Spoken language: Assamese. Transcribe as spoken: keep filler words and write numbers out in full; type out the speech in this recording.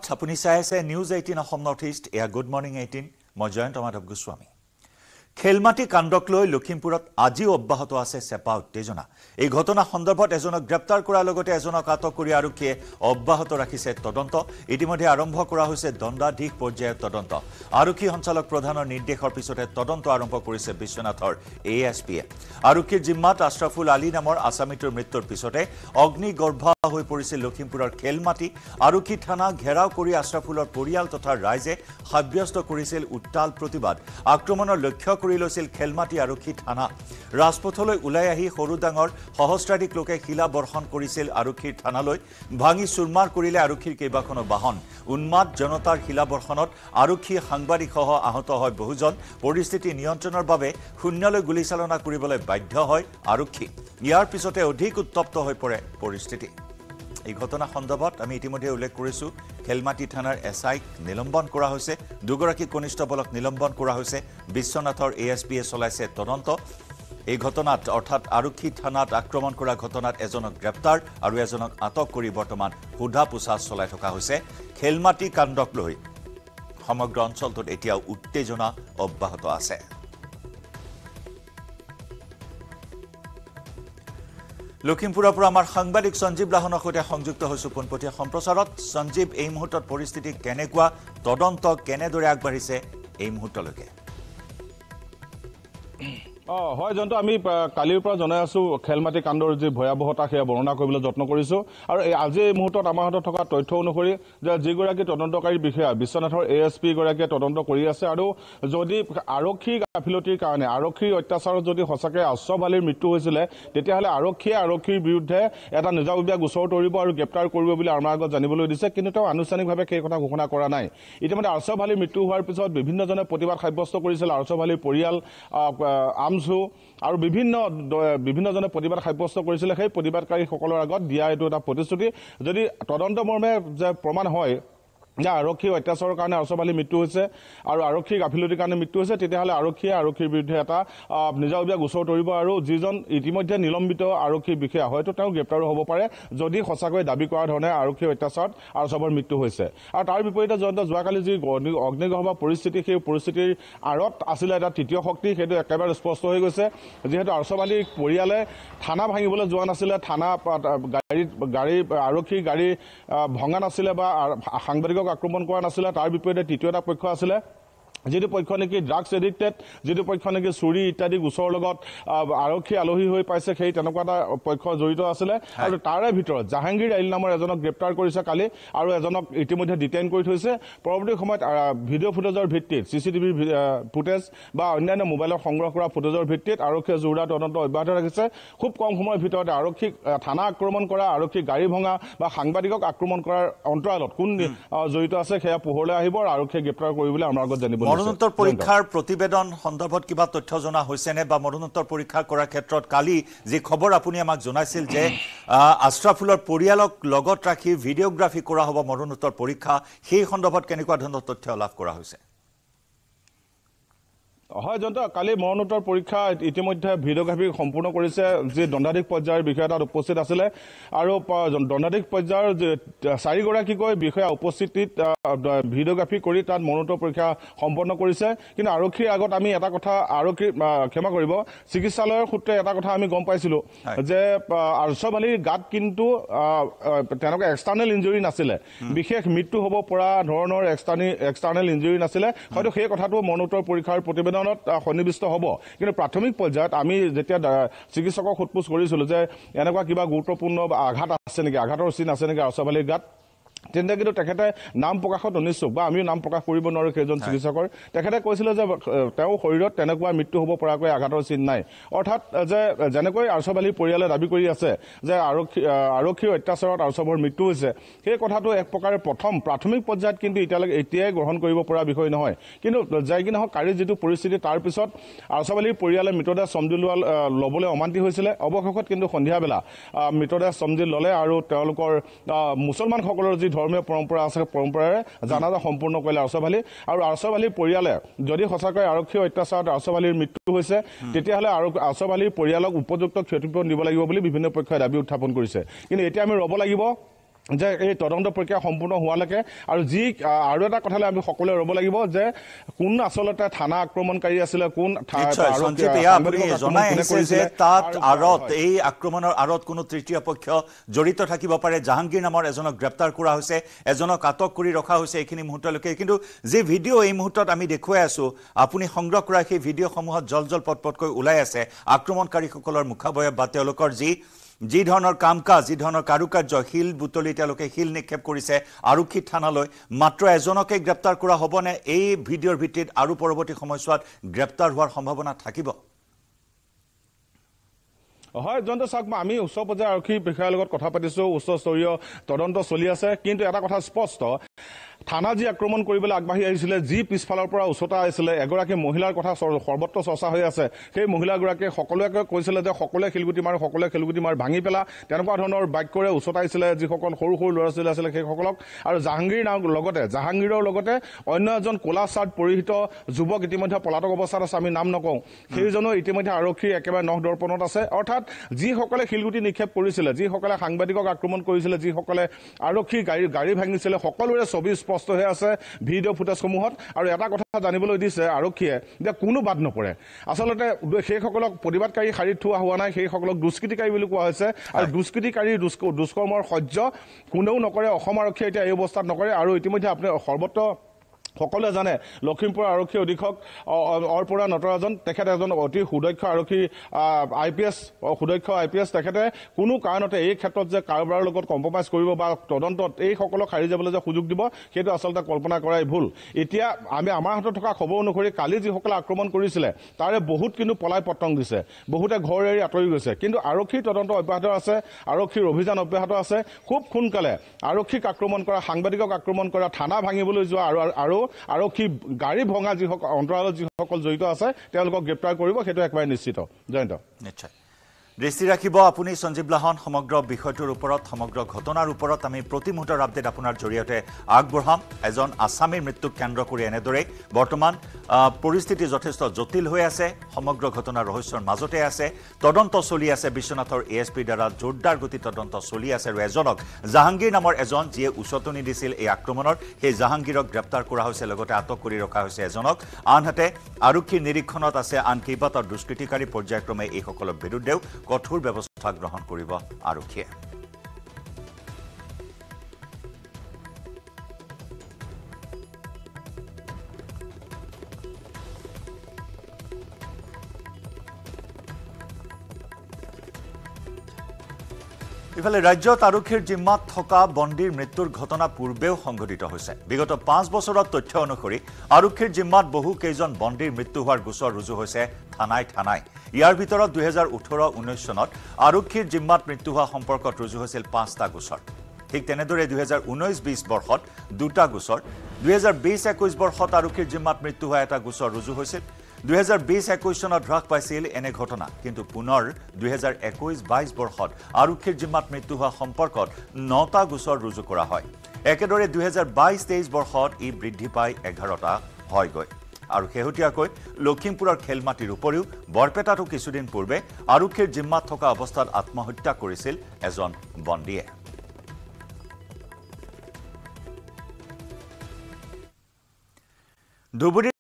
আপুনি চাই আছে নিউজ এইটিন Assam Northeast এয়া গুড মৰ্নিং এইটিন মই জয়ন্ত মাধৱ গোস্বামী খেলমাটি কাণ্ডক লৈ লখিমপুৰত আজি অব্যাহত আছে চেপা উত্তেজনা এই ঘটনা সন্দৰ্ভত এজনক গ্ৰেপ্তাৰ কৰাৰ লগতে এজনক আটক কৰি আৰক্ষীয়ে অব্যাহত ৰাখিছে তদন্ত ইতিমধ্যে আৰম্ভ কৰা হৈছে দণ্ডাধীশ পৰ্যায়ৰ তদন্ত আৰক্ষী সঞ্চালক প্ৰধানৰ নিৰ্দেশৰ পিছতে তদন্ত আৰম্ভ কৰিছে বিশ্বনাথৰ এএসপিএ আৰক্ষীৰ জিম্মাত আশৰাফুল আলী নামৰ আসামিটোৰ মৃত্যুৰ পিছতে অগ্নিগৰ্ভা হৈ পৰিছিল লখিমপুৰৰ খেলমাটি আৰক্ষী থানা ঘেৰাও কৰি আশৰাফুলৰ পৰিয়াল তথা ৰাইজে সাব্যস্ত কৰিছিল উত্তাল প্ৰতিবাদ আক্ৰমণৰ লক্ষ্য কৰি লৈছিল খেলমাটি আৰক্ষী থানা ৰাজপথলৈ উলাই আহি সৰু ডাঙৰ সহস্ৰাধিক লোকে শিলা বৰ্ষণ কৰিছিল আৰক্ষীৰ থানালৈ ভাঙি চুৰমাৰ কৰিলে আৰক্ষীৰ কেইবাখনো বাহন উন্মাদ জনতাৰ শিলা বৰ্ষণত আৰক্ষী সাংবাদিক সহ আহত হয় বহুজন পৰিস্থিতি নিয়ন্ত্ৰণৰ বাবে শূন্যলৈ গুলীচালনা কৰিবলৈ বাধ্য হয় আৰক্ষী ইয়াৰ পিছতে অধিক উত্তপ্ত হৈ পৰে পৰিস্থিতি এই ঘটনা সন্দৰ্ভত আমি ইতিমধ্যে উল্লেখ কৰিছো খেলমাটি থানাৰ এসআই নিলম্বন কৰা হৈছে দুগৰাকী কনিষ্ঠবলক নিলম্বন কৰা হৈছে বিশ্বনাথৰ এএসপিএ চলাইছে তদন্ত এই ঘটনাত অৰ্থাৎ আৰক্ষী থানাত আক্ৰমণ কৰা ঘটনাত এজনক গ্ৰেপ্তাৰ আৰু এজনক আটক কৰি বৰ্তমান হুধা পুছা চলাই থকা হৈছে খেলমাটি কাণ্ডক লৈ সমগ্ৰ অঞ্চলটোত এতিয়া উত্তেজনা অব্যাহত আছে লখিমপুৰৰ পৰা আমাৰ সাংবাদিক সঞ্জীৱ লাহনৰ সৈতে সংযুক্ত হৈছো পোনপটীয়া সম্প্ৰচাৰত সঞ্জীৱ এই মুহূৰ্তত পৰিস্থিতি কেনেকুৱা তদন্ত কেনেদৰে আগবাঢ়িছে এই মুহূৰ্তলৈকে অ হয় জন্ত আমি কালিৰ পৰা জনাই আছো খেলমাটি কাণ্ডৰ যে ভয়াবহতা সেয়া বৰ্ণনা কৰিবলৈ যত্ন কৰিছো আৰু আজি এই মুহূৰ্তত আমাৰ হাতত থকা তথ্য অনুসৰি যে যিগৰাকী তদন্তকাৰী বিষয়া বিশ্বনাথৰ এএসপি গৰাকীয়ে তদন্ত কৰি আছে আৰু যদি আৰক্ষী গাফিলতিৰ কাৰণে আৰক্ষীৰ অত্যাচাৰত যদি সঁচাকৈ আশ্ৰফ আলীৰ মৃত্যু হৈছিলে তেতিয়াহ'লে আৰক্ষীয়ে আৰক্ষীৰ বিৰুদ্ধে এটা নিজাববীয়া গোচৰ তৰিব আৰু গ্ৰেপ্তাৰ কৰিব বুলি আমাৰ আগত জানিবলৈ দিছে কিন্তু তেওঁ আনুষ্ঠানিকভাৱে সেই কথা ঘোষণা কৰা নাই ইতিমধ্যে আশ্ৰফ আলীৰ মৃত্যু হোৱাৰ পিছত বিভিন্নজনে প্ৰতিবাদ সাব্যস্ত কৰিছিল আশ্ৰফ আলীৰ পৰিয়াল আৰু বিভিন্ন বিভিন্নজনে প্ৰতিবাদ সাব্যস্ত কৰিছিল সেই প্ৰতিবাদকাৰীসকলৰ আগত দিয়া এইটো এটা প্ৰতিশ্ৰুতি যদি তদন্ত মৰ্মে যে প্ৰমাণ হয় যে আৰক্ষীৰ অত্যাচাৰৰ কাৰণে আশ্ৰফ আলীৰ মৃত্যু হৈছে আৰু আৰক্ষীৰ গাফিলতিৰ কাৰণে মৃত্যু হৈছে তেতিয়াহ'লে আৰক্ষীয়ে আৰক্ষীৰ বিৰুদ্ধে এটা নিজাববীয়া গোচৰ তৰিব আৰু যিজন ইতিমধ্যে নিলম্বিত আৰক্ষী বিষয়া হয়তো তেওঁ গ্ৰেপ্তাৰো হ'ব পাৰে যদি সঁচাকৈ দাবী কৰা ধৰণে আৰক্ষীৰ অত্যাচাৰত আশ্ৰফৰ মৃত্যু হৈছে আৰু তাৰ বিপৰীতে জয়ন্ত যোৱাকালি যি অগ্নিগৰ্ভা পৰিস্থিতি সেই পৰিস্থিতিৰ আঁৰত আছিলে এটা তৃতীয় শক্তি সেইটো একেবাৰে স্পষ্ট হৈ গৈছে যিহেতু আশ্ৰফ আলীৰ পৰিয়ালে থানা ভাঙিবলৈ যোৱা নাছিলে থানা গাড়ী গাড়ী আৰক্ষীৰ গাড়ী ভঙা নাছিলে বা সাংবাদিকক আক্ৰমণ কৰা নাছিলে তাৰ বিপৰীতে তৃতীয় এটা পক্ষ আছিলে যিটো পক্ষ নেকি ড্ৰাগছ এডিক্টেড যিটো পক্ষ নেকি চুৰি ইত্যাদি গোচৰৰ লগত আৰক্ষী আলহী হৈ পাইছে সেই তেনেকুৱা এটা পক্ষ জড়িত আছিলে আৰু তাৰে ভিতৰত জাহাংগীৰ আইল নামৰ এজনক গ্ৰেপ্তাৰ কৰিছে কালি আৰু এজনক ইতিমধ্যে ডিটেইন কৰি থৈছে পৰৱৰ্তী সময়ত ভিডিঅ' ফুটেজৰ ভিত্তিত চি চি টিভিৰ ফুটেজ বা অন্যান্য মোবাইলত সংগ্ৰহ কৰা ফুটেজৰ ভিত্তিত আৰক্ষীয়ে জোৰদাৰ তদন্ত অব্যাহত ৰাখিছে খুব কম সময়ৰ ভিতৰতে আৰক্ষীক থানা আক্ৰমণ কৰা আৰক্ষী গাড়ী ভঙা বা সাংবাদিকক আক্ৰমণ কৰাৰ অন্তৰালত কোন জড়িত আছে সেয়া পোহৰলৈ আহিব আৰু আৰক্ষীয়ে গ্ৰেপ্তাৰ কৰিবলৈ আমাৰ আগত জানিব মৰণোত্তৰ পৰীক্ষাৰ প্ৰতিবেদন সন্দৰ্ভত কিবা তথ্য জনা হৈছে নে বা মৰণোত্তৰ পৰীক্ষা কৰাৰ ক্ষেত্ৰত কালি যি খবৰ আপুনি আমাক জনাইছিল যে আশৰাফুলৰ পৰিয়ালক লগত ৰাখি ভিডিঅ'গ্ৰাফি কৰা হ'ব মৰণোত্তৰ পৰীক্ষা সেই সন্দৰ্ভত কেনেকুৱা ধৰণৰ তথ্য লাভ কৰা হৈছে হয় জন্ত কালি মৰণোত্তৰ পৰীক্ষা ইতিমধ্যে ভিডিঅ'গ্ৰাফি সম্পূৰ্ণ কৰিছে যি দণ্ডাধীশ পৰ্যায়ৰ বিষয়া তাত উপস্থিত আছিলে আৰু দণ্ডাধীশ পৰ্যায়ৰ চাৰিগৰাকীকৈ বিষয়া উপস্থিতিত ভিডিঅ'গ্ৰাফি কৰি তাত মৰণোত্তৰ পৰীক্ষা সম্পন্ন কৰিছে কিন্তু আৰক্ষীৰ আগত আমি এটা কথা আৰক্ষী ক্ষমা কৰিব চিকিৎসালয়ৰ সূত্ৰে এটা কথা আমি গম পাইছিলোঁ যে আশ্ৰফ আলীৰ গাত কিন্তু তেনেকুৱা এক্সটাৰ্নেল ইঞ্জুৰি নাছিলে বিশেষ মৃত্যু হ'ব পৰা ধৰণৰ এক্সটাৰ্নেল ইঞ্জুৰি নাছিলে হয়তো সেই কথাটো মৰণোত্তৰ পৰীক্ষাৰ প্ৰতিবেদন সন্নিৱিষ্ট হ'ব কিন্তু প্ৰাথমিক পৰ্যায়ত আমি যেতিয়া চিকিৎসকক সোধপোছ কৰিছিলোঁ যে এনেকুৱা কিবা গুৰুত্বপূৰ্ণ আঘাত আছে নেকি আঘাতৰ চিন আছে নেকি আশ্ৰফ আলীৰ গাত তেন্তে কিন্তু তেখেতে নাম প্ৰকাশত অনিচ্ছুক বা আমিও নাম প্ৰকাশ কৰিব নোৱাৰোঁ সেইজন চিকিৎসকৰ তেখেতে কৈছিলে যে তেওঁৰ শৰীৰত তেনেকুৱা মৃত্যু হ'ব পৰাকৈ আঘাতৰ চিন নাই অৰ্থাৎ যে যেনেকৈ আশ্ৰফ আলীৰ পৰিয়ালে দাবী কৰি আছে যে আৰক্ষী আৰক্ষীৰ অত্যাচাৰত আশ্ৰফৰ মৃত্যু হৈছে সেই কথাটো এক প্ৰকাৰে প্ৰথম প্ৰাথমিক পৰ্যায়ত কিন্তু এতিয়ালৈকে এতিয়াই গ্ৰহণ কৰিব পৰা বিষয় নহয় কিন্তু যাই কি নহওক কালিৰ যিটো পৰিস্থিতি তাৰ পিছত আশ্ৰফ আলীৰ পৰিয়ালে মৃতদেহ চমজি লোৱা ল'বলৈ অমান্তি হৈছিলে অৱশেষত কিন্তু সন্ধিয়াবেলা মৃতদেহ চমজি ল'লে আৰু তেওঁলোকৰ মুছলমানসকলৰ যি ধৰ্মীয় পৰম্পৰা আছে পৰম্পৰাৰে জানাজা সম্পূৰ্ণ কৰিলে আশ্ৰফ আলী আৰু আশ্ৰফ আলীৰ পৰিয়ালে যদি সঁচাকৈ আৰক্ষীৰ অত্যাচাৰত আশ্ৰফ আলীৰ মৃত্যু হৈছে তেতিয়াহ'লে আশ্ৰফ আলীৰ পৰিয়ালক উপযুক্ত ক্ষতিপূৰণ দিব লাগিব বুলি বিভিন্ন পক্ষই দাবী উত্থাপন কৰিছে কিন্তু এতিয়া আমি ৰ'ব লাগিব যে এই তদন্ত প্ৰক্ৰিয়া সম্পূৰ্ণ হোৱালৈকে আৰু যি আৰু এটা কথালৈ আমি সকলোৱে ৰ'ব লাগিব যে কোন আচলতে থানা আক্ৰমণকাৰী আছিলে কোন তাত আঁৰত এই আক্ৰমণৰ আঁৰত কোনো তৃতীয় পক্ষ জড়িত থাকিব পাৰে জাহাংগীৰ নামৰ এজনক গ্ৰেপ্তাৰ কৰা হৈছে এজনক আটক কৰি ৰখা হৈছে এইখিনি মুহূৰ্তলৈকে কিন্তু যি ভিডিঅ' এই মুহূৰ্তত আমি দেখুৱাই আছো আপুনি সংগ্ৰহ কৰা সেই ভিডিঅ'সমূহত জল জল পটপটকৈ ওলাই আছে আক্ৰমণকাৰীসকলৰ মুখাবয়ব বা তেওঁলোকৰ যি যি ধৰণৰ কাম কাজ যি ধৰণৰ কাৰুকাৰ্য শিল বুটলি তেওঁলোকে শিল নিক্ষেপ কৰিছে আৰক্ষী থানালৈ মাত্ৰ এজনকে গ্ৰেপ্তাৰ কৰা হ'বনে এই ভিডিঅ'ৰ ভিত্তিত আৰু পৰৱৰ্তী সময়ছোৱাত গ্ৰেপ্তাৰ হোৱাৰ সম্ভাৱনা থাকিব হয় জন্ত চাওক আমি উচ্চ পৰ্যায়ৰ আৰক্ষী বিষয়াৰ লগত কথা পাতিছো উচ্চস্তৰীয় তদন্ত চলি আছে কিন্তু এটা কথা স্পষ্ট থানা যি আক্ৰমণ কৰিবলৈ আগবাঢ়ি আহিছিলে যি পিছফালৰ পৰা উচতা আহিছিলে এগৰাকী মহিলাৰ কথা সৰ্বত্ৰ চৰ্চা হৈ আছে সেই মহিলাগৰাকীয়ে সকলোকে কৈছিলে যে সকলোৱে শিলগুটি মাৰ সকলোৱে শিলগুটি মাৰ ভাঙি পেলা তেনেকুৱা ধৰণৰ বাক্যৰে উচতাইছিলে যিসকল সৰু সৰু ল'ৰা ছোৱালী আছিলে সেইসকলক আৰু জাহাংগীৰ লগতে জাহাংগীৰৰ লগতে অন্য এজন ক'লা চাৰ্ট পৰিহিত যুৱক ইতিমধ্যে পলাতক অৱস্থাত আছে আমি নাম নকওঁ সেইজনো ইতিমধ্যে আৰক্ষীৰ একেবাৰে নখ দৰ্পণত আছে অৰ্থাৎ যিসকলে শিলগুটি নিক্ষেপ কৰিছিলে যিসকলে সাংবাদিকক আক্ৰমণ কৰিছিলে যিসকলে আৰক্ষীৰ গাড়ী গাড়ী ভাঙিছিলে সকলোৰে ছবি স্পষ্ট হৈ আছে ভিডিঅ' ফুটেজসমূহত আৰু এটা কথা জানিবলৈ দিছে আৰক্ষীয়ে যে কোনো বাদ নপৰে আচলতে সেইসকলক প্ৰতিবাদকাৰী শাৰীত থোৱা হোৱা নাই সেইসকলক দুষ্কৃতিকাৰী বুলি কোৱা হৈছে আৰু দুষ্কৃতিকাৰী দুষ্কৰ্মৰ সহ্য কোনেও নকৰে অসম আৰক্ষীয়ে এতিয়া এই অৱস্থাত নকৰে আৰু ইতিমধ্যে আপুনি সৰ্বত্ৰ সকলোৱে জানে লখিমপুৰ আৰক্ষী অধীক্ষক অৰ্পৰা নটৰাজন তেখেতে এজন অতি সুদক্ষ আৰক্ষী আই পি এছ সুদক্ষ আই পি এছ তেখেতে কোনো কাৰণতে এই ক্ষেত্ৰত যে কাৰোবাৰ লগত কম্প্ৰমাইজ কৰিব বা তদন্তত এইসকলক সাৰি যাবলৈ যে সুযোগ দিব সেইটো আচলতে কল্পনা কৰাই ভুল এতিয়া আমি আমাৰ হাতত থকা খবৰ অনুসৰি কালি যিসকলে আক্ৰমণ কৰিছিলে তাৰে বহুত কিন্তু পলাই পতং দিছে বহুতে ঘৰ এৰি আঁতৰি গৈছে কিন্তু আৰক্ষীৰ তদন্ত অব্যাহত আছে আৰক্ষীৰ অভিযান অব্যাহত আছে খুব সোনকালে আৰক্ষীক আক্ৰমণ কৰা সাংবাদিকক আক্ৰমণ কৰা থানা ভাঙিবলৈ যোৱা আৰু আৰু আৰক্ষী গাড়ী ভঙা যিসকল অন্তৰালত যিসকল জড়িত আছে তেওঁলোকক গ্ৰেপ্তাৰ কৰিব সেইটো একেবাৰে নিশ্চিত জয়ন্ত নিশ্চয় দৃষ্টি ৰাখিব আপুনি সঞ্জীৱ লাহন সমগ্ৰ বিষয়টোৰ ওপৰত সমগ্ৰ ঘটনাৰ ওপৰত আমি প্ৰতি মুহূৰ্তৰ আপডেট আপোনাৰ জৰিয়তে আগবঢ়াম এজন আছামীৰ মৃত্যুক কেন্দ্ৰ কৰি এনেদৰে বৰ্তমান পৰিস্থিতি যথেষ্ট জটিল হৈ আছে সমগ্ৰ ঘটনাৰ ৰহস্যৰ মাজতে আছে তদন্ত চলি আছে বিশ্বনাথৰ এ এছ পিৰ দ্বাৰা জোৰদাৰ গতি তদন্ত চলি আছে আৰু এজনক জাহাংগীৰ নামৰ এজন যিয়ে উচতনি দিছিল এই আক্ৰমণৰ সেই জাহাংগীৰক গ্ৰেপ্তাৰ কৰা হৈছে লগতে আটক কৰি ৰখা হৈছে এজনক আনহাতে আৰক্ষীৰ নিৰীক্ষণত আছে আন কেইবাটাও দুষ্কৃতিকাৰী পৰ্যায়ক্ৰমে এইসকলৰ বিৰুদ্ধেও কঠোৰ ব্যৱস্থা গ্ৰহণ কৰিব আৰক্ষীয়ে ইফালে ৰাজ্যত আৰক্ষীৰ জিম্মাত থকা বন্দীৰ মৃত্যুৰ ঘটনা পূৰ্বেও সংঘটিত হৈছে বিগত পাঁচ বছৰত তথ্য অনুসৰি আৰক্ষীৰ জিম্মাত বহু কেইজন বন্দীৰ মৃত্যু হোৱাৰ গোচৰ ৰুজু হৈছে থানাই থানাই ইয়াৰ ভিতৰত দুই হাজাৰ ওঠৰ ঊনৈশ চনত আৰক্ষীৰ জিম্মাত মৃত্যু হোৱা সম্পৰ্কত ৰুজু হৈছিল পাঁচটা গোচৰ ঠিক তেনেদৰে দুই হাজাৰ ঊনৈশ বিশ বৰ্ষত দুটা গোচৰ দুই হাজাৰ বিশ একৈশ বৰ্ষত আৰক্ষীৰ জিম্মাত মৃত্যু হোৱা এটা গোচৰ ৰুজু হৈছিল দুই হাজাৰ বিশ একৈশ চনত হ্ৰাস পাইছিল এনে ঘটনা কিন্তু পুনৰ দুই হাজাৰ একৈশ বাইশ বৰ্ষত আৰক্ষীৰ জিম্মাত মৃত্যু হোৱা সম্পৰ্কত নটা গোচৰ ৰুজু কৰা হয় একেদৰে দুই হাজাৰ বাইশ তেইশ বৰ্ষত ই বৃদ্ধি পাই এঘাৰটা হয়গৈ আৰু শেহতীয়াকৈ লখিমপুৰৰ খেলমাটিৰ উপৰিও বৰপেটাতো কিছুদিন পূৰ্বে আৰক্ষীৰ জিম্মাত থকা অৱস্থাত আত্মহত্যা কৰিছিল এজন বন্দীয়ে ধুবুৰী